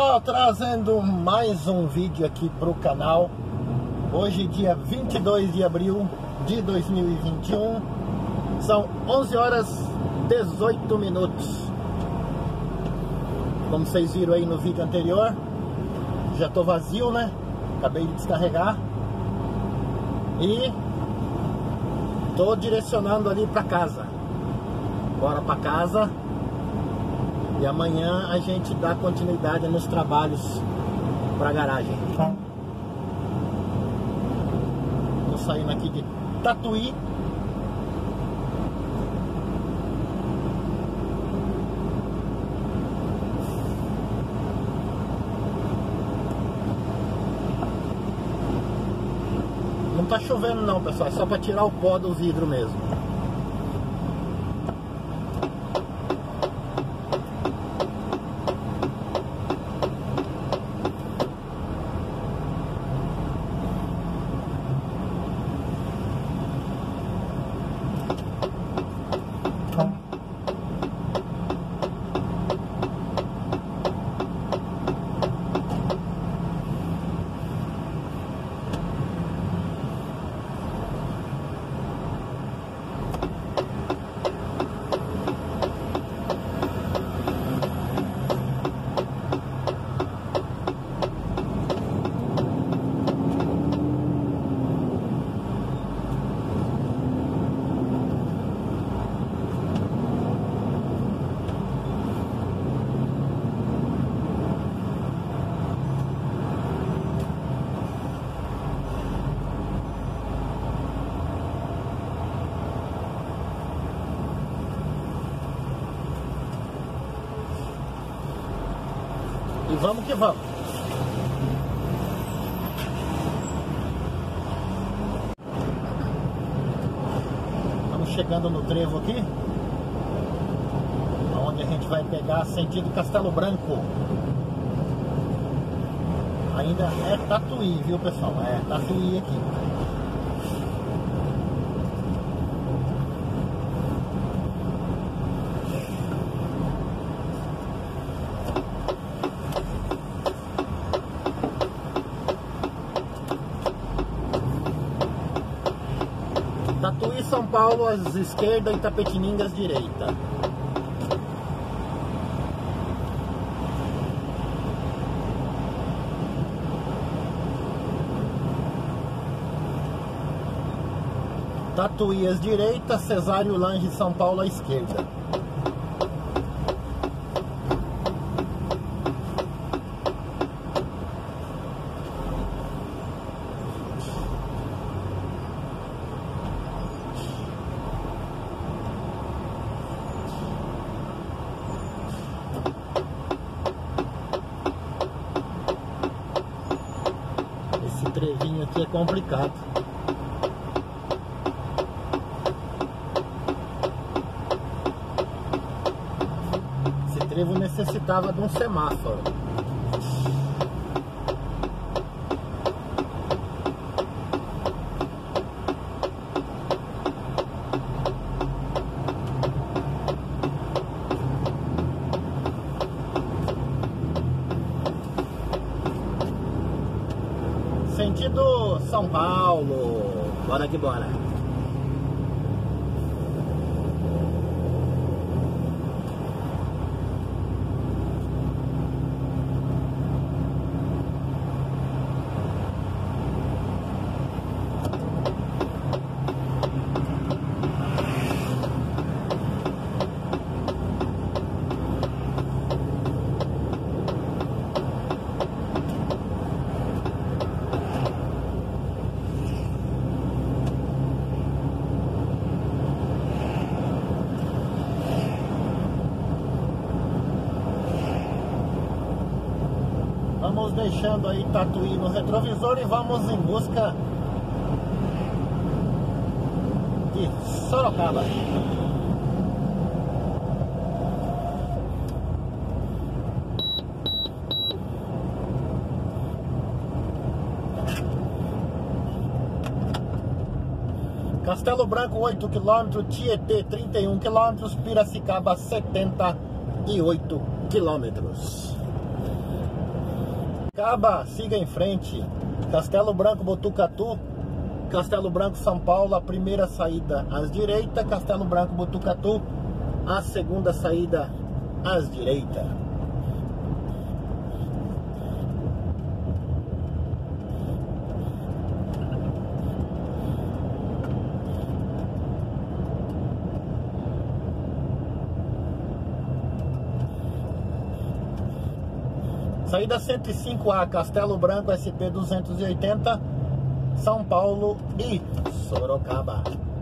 pessoal, trazendo mais um vídeo aqui pro canal. Hoje dia 22 de abril de 2021. São 11 horas 18 minutos. Como vocês viram aí no vídeo anterior, já tô vazio, né? Acabei de descarregar. E tô direcionando ali pra casa. Bora pra casa. E amanhã a gente dá continuidade nos trabalhos pra garagem. Tô saindo aqui de Tatuí. Não tá chovendo não, pessoal, é só pra tirar o pó do vidro mesmo. E vamos que vamos. Estamos chegando no trevo aqui, onde a gente vai pegar sentido Castelo Branco. Ainda é Tatuí, viu, pessoal? É Tatuí aqui. Tatuí, São Paulo, às esquerda, e Itapetininga às direita. Tatuí às direita, Cesário Lange, São Paulo à esquerda. Esse trevinho aqui é complicado. Esse trevo necessitava de um semáforo. Sentido São Paulo. Bora que bora. Vamos deixando aí Tatuí no retrovisor e vamos em busca de Sorocaba. Castelo Branco 8 km, Tietê 31 km, Piracicaba 78 km. Sorocaba, siga em frente. Castelo Branco, Botucatu, Castelo Branco, São Paulo, a primeira saída à direita. Castelo Branco, Botucatu, a segunda saída à direita. Saída 105A, Castelo Branco, SP 280, São Paulo e Sorocaba.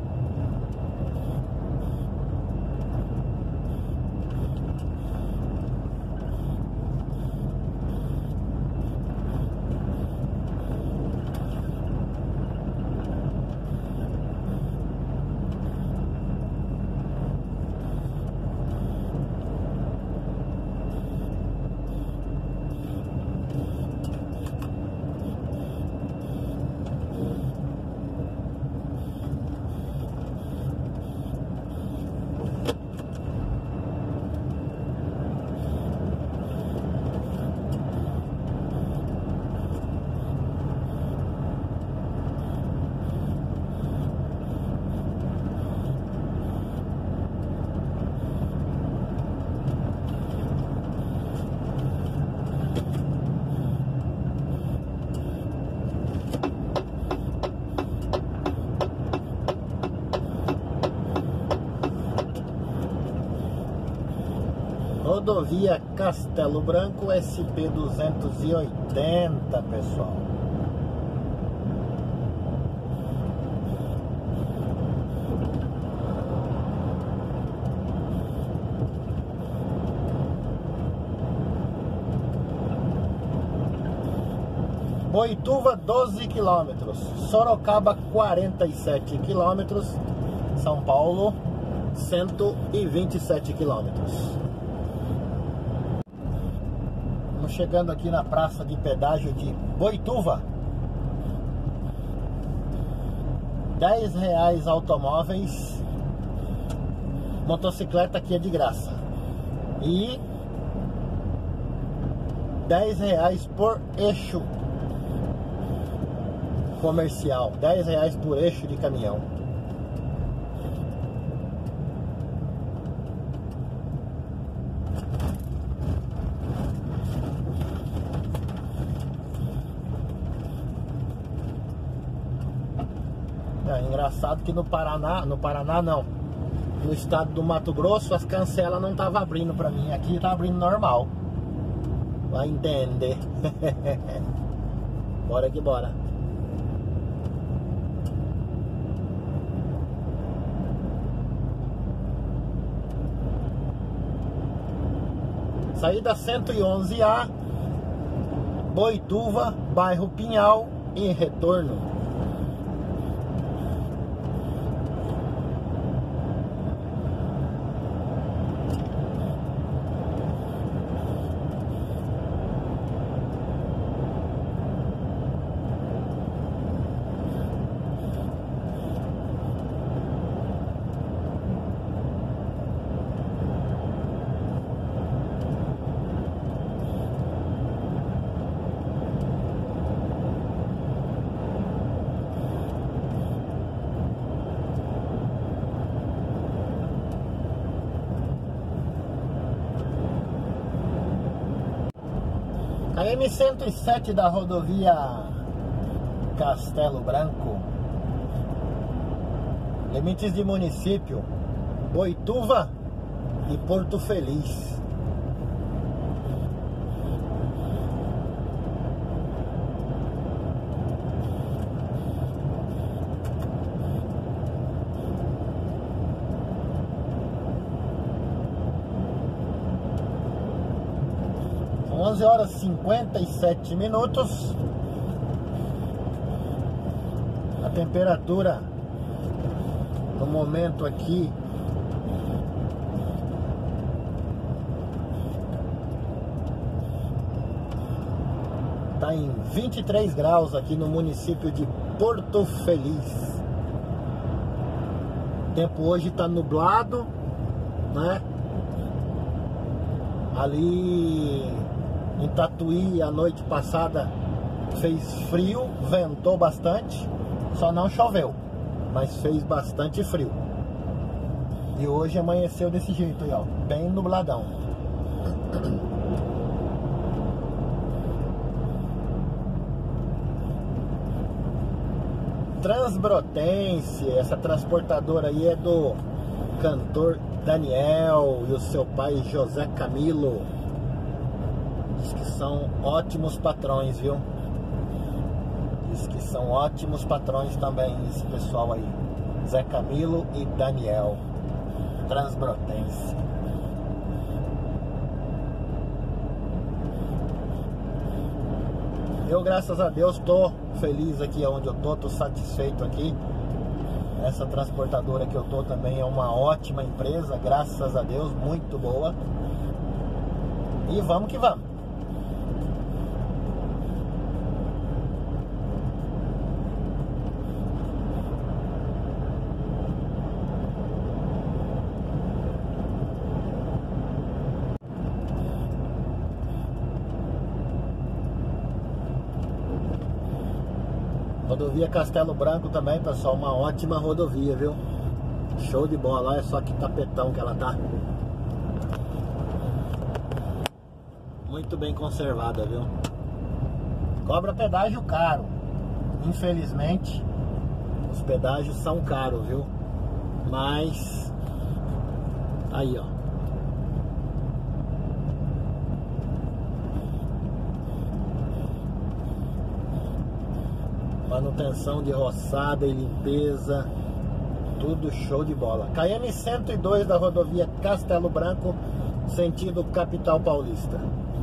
Rodovia Castelo Branco, SP 280, pessoal. Boituva, 12 quilômetros. Sorocaba, 47 quilômetros. São Paulo, 127 quilômetros. Estamos chegando aqui na praça de pedágio de Boituva. R$10 automóveis. Motocicleta aqui é de graça. E R$10 por eixo comercial. R$10 por eixo de caminhão. É engraçado que no Paraná não, no estado do Mato Grosso as cancelas não estavam abrindo pra mim, aqui tá abrindo normal. Vai entender. Bora que bora. Saída 111A, Boituva, bairro Pinhal, em retorno. A M107 da rodovia Castelo Branco. Limites de município: Boituva e Porto Feliz. São 11 horas e 57 minutos. A temperatura no momento aqui está em 23 graus aqui no município de Porto Feliz. O tempo hoje está nublado, né? Ali Em Tatuí, a noite passada fez frio, ventou bastante, só não choveu, mas fez bastante frio. E hoje amanheceu desse jeito aí, ó, bem nubladão. Transbrotense, essa transportadora aí é do cantor Daniel e o seu pai José Camilo. Diz que são ótimos patrões, viu? Diz que são ótimos patrões também, esse pessoal aí, Zé Camilo e Daniel. Transbrotense. Eu, graças a Deus, tô feliz aqui onde eu tô satisfeito aqui. Essa transportadora que eu tô também é uma ótima empresa, graças a Deus, muito boa. E vamos que vamos. Rodovia Castelo Branco também, pessoal, uma ótima rodovia, viu? Show de bola, olha só que tapetão que ela tá. Muito bem conservada, viu? Cobra pedágio caro. Infelizmente, os pedágios são caros, viu? Mas aí, ó. Manutenção de roçada e limpeza, tudo show de bola. KM 102 da rodovia Castelo Branco, sentido capital paulista.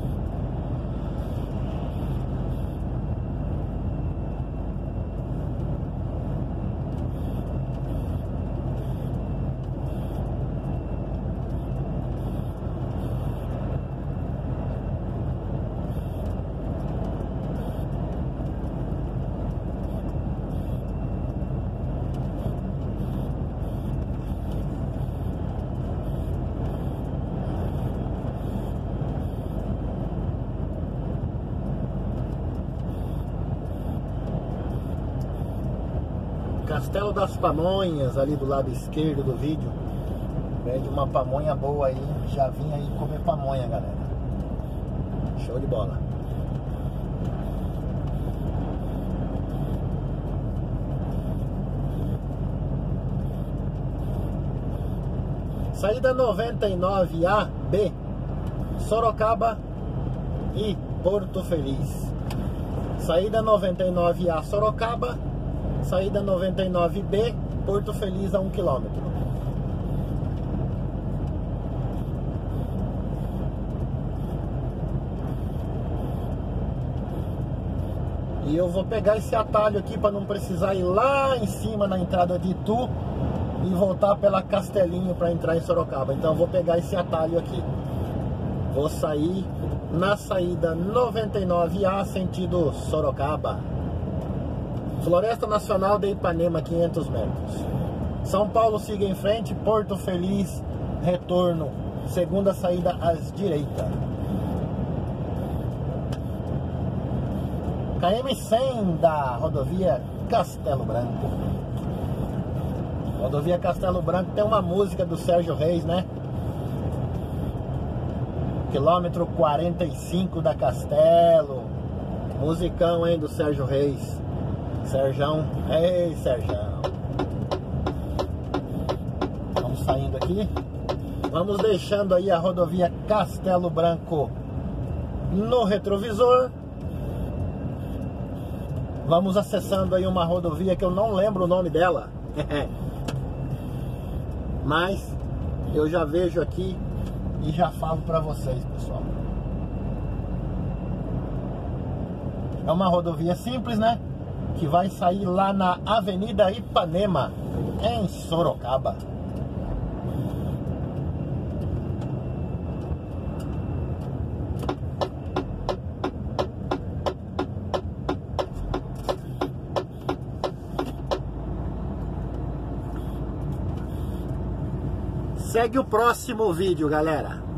Castelo das Pamonhas, ali do lado esquerdo do vídeo. Vende uma pamonha boa aí. Já vim aí comer pamonha, galera. Show de bola. Saída 99A, B, Sorocaba e Porto Feliz. Saída 99A, Sorocaba. Saída 99B, Porto Feliz a 1 km. E eu vou pegar esse atalho aqui para não precisar ir lá em cima na entrada de Itu e voltar pela Castelinho para entrar em Sorocaba. Então eu vou pegar esse atalho aqui. Vou sair na saída 99A, sentido Sorocaba. Floresta Nacional de Ipanema, 500 metros. São Paulo siga em frente, Porto Feliz, retorno. Segunda saída à direita. KM 100 da rodovia Castelo Branco. Rodovia Castelo Branco tem uma música do Sérgio Reis, né? Quilômetro 45 da Castelo. Musicão, hein, do Sérgio Reis. Serjão, ei Serjão. Vamos saindo aqui. Vamos deixando aí a rodovia Castelo Branco no retrovisor. Vamos acessando aí uma rodovia que eu não lembro o nome dela. Mas eu já vejo aqui e já falo pra vocês, pessoal. É uma rodovia simples, né? Que vai sair lá na Avenida Ipanema, em Sorocaba. Segue o próximo vídeo, galera.